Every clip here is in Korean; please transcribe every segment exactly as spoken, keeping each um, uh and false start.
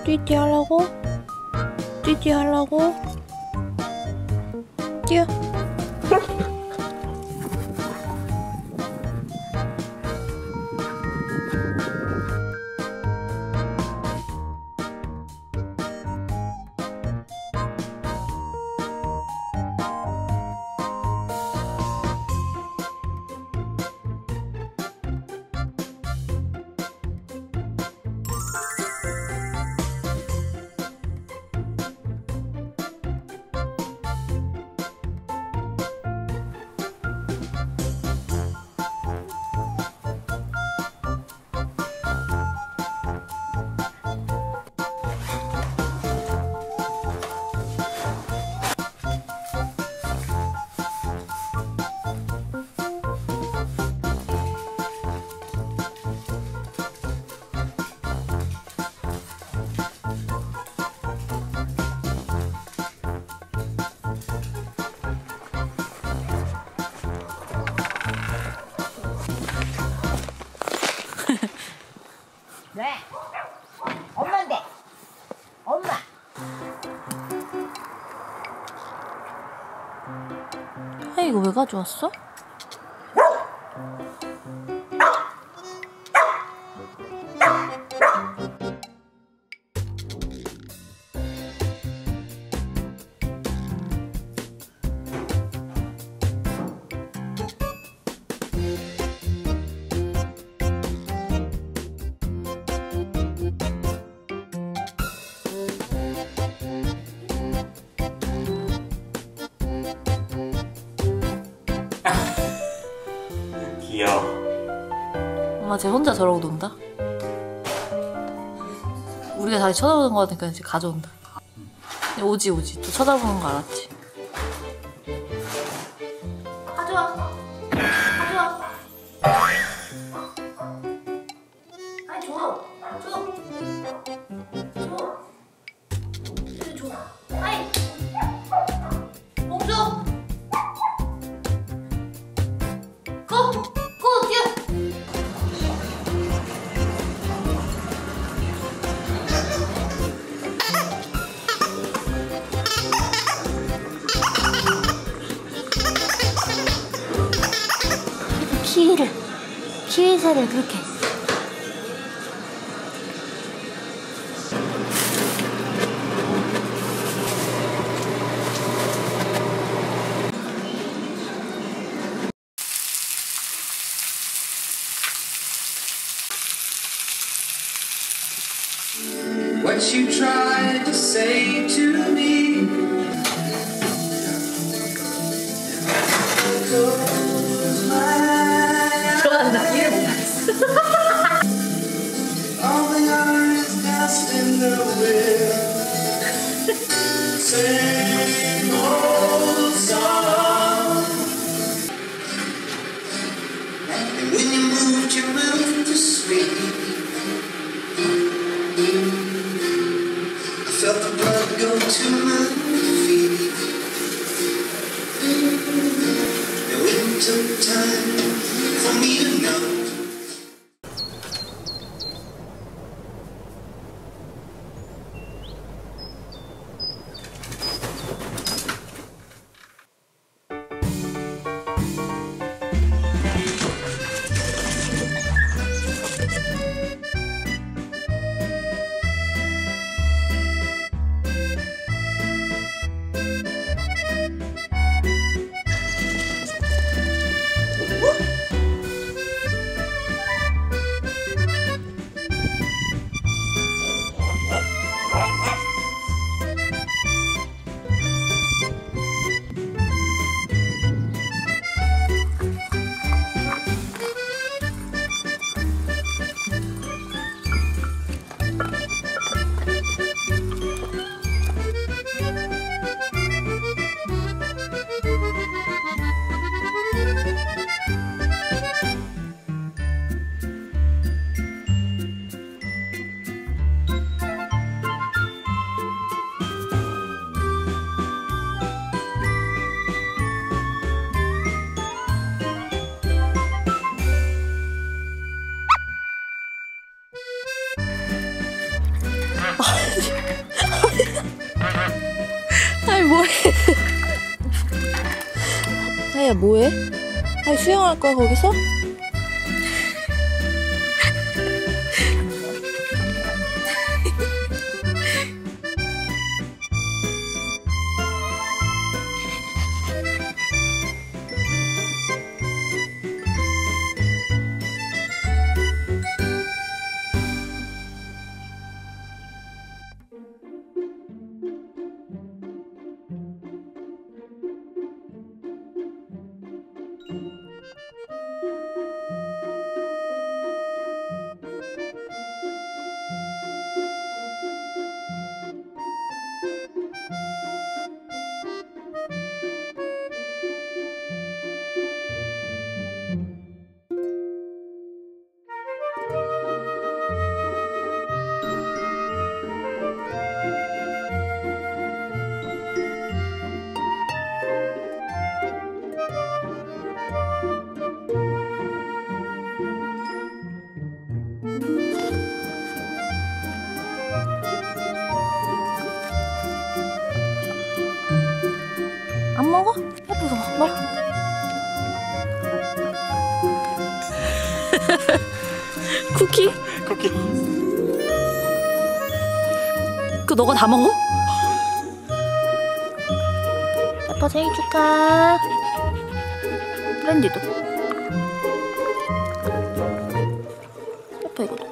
띠띠 하려고? 띠띠 하려고? 뛰어. 왜? 엄마인데. 엄마. 아, 이거 왜 가져왔어? 귀여워. 엄마 쟤 혼자 저러고 논다? 우리가 다시 쳐다보는 거 같으니까 이제 가져온다. 오지 오지 또 쳐다보는 거 알았지? 가져와. 가져와. 아니 줘. 줘. 줘. 이리 줘. 아이. 멈춰. 고! 고! 뛰어! 키위를 키위새를 그렇게 What you tried to say to me. Close my eyes. All the eyes cast in the wind. Same old song. And when you moved, you moved to sweet. Felt the blood go to my feet. Now it took time for me to know. 하이야 뭐해? 하이 수영할 거야 거기서? 안 먹어? 예쁘고 먹어. 쿠키? 쿠키. 그거 너가 다 먹어? 아빠 생일 축하. 브랜디도. 아빠 이거도.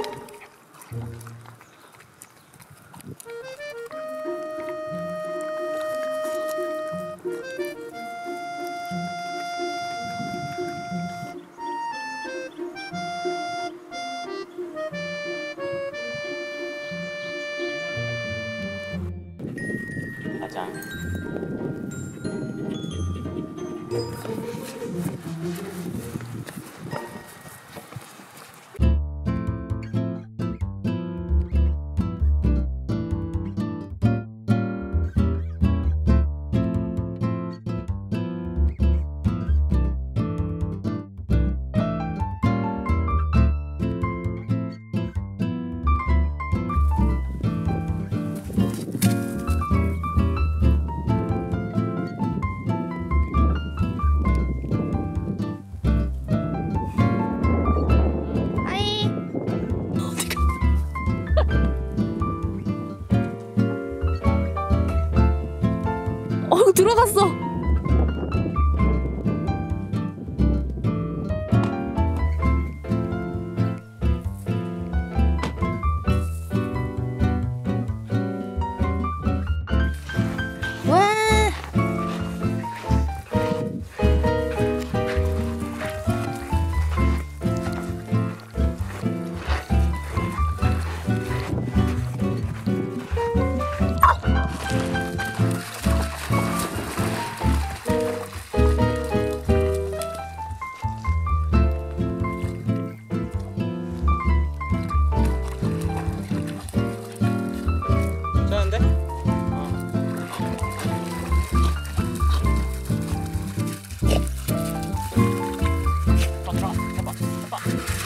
가자. 어 들어갔어. 와. 괜찮은데? 어. 들어가. 해봐. 해봐.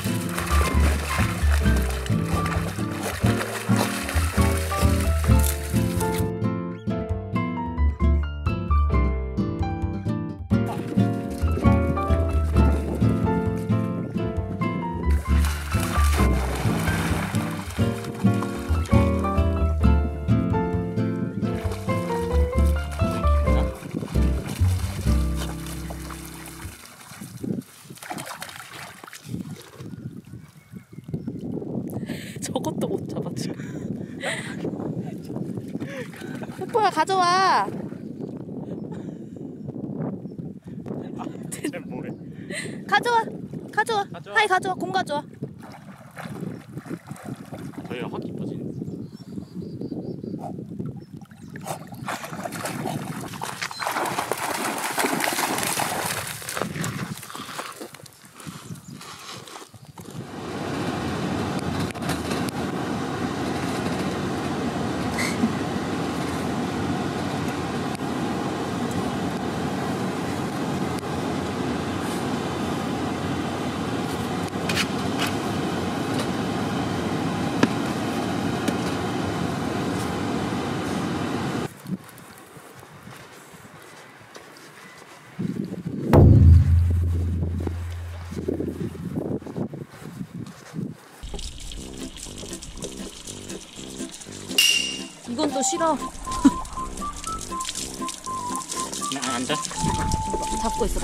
저것도 못 잡아 지금. 뽀뽀야 가져와. 쟤 뭐해? 가져와. 가져와. 가져와. 하이 가져와. 공 가져와. 저희가 확 깊어지네. 또 싫어. 나 앉아. 잡고 있어라.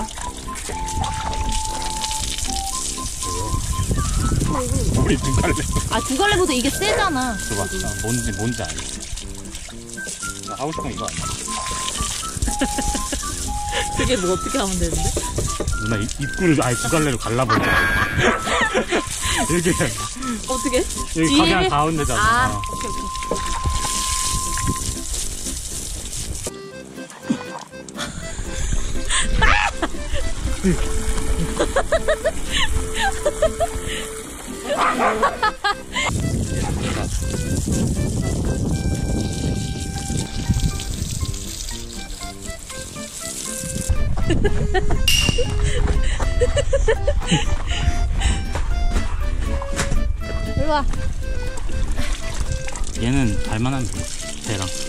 우리 두 갈래. 아, 두 갈래보다 이게 세잖아. 줘봐. 아, 뭔지 뭔지 알지. 나 하고 싶은 거 이거 아니야? 그게 뭐 어떻게 하면 되는데? 누나 입, 입구를 아예 두 갈래로 갈라버려. 이렇게 어떻게? 여기 뒤에? 가장 가운데잖아. 아, 어. 오케이 오케이. 이리 와. 얘는 발만 하면 돼. 걔랑.